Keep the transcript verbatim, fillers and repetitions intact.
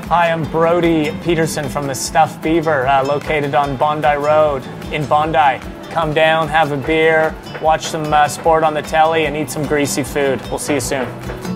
Hi, I'm Brody Peterson from the Stuffed Beaver, uh, located on Bondi Road in Bondi. Come down, have a beer, watch some uh, sport on the telly, and eat some greasy food. We'll see you soon.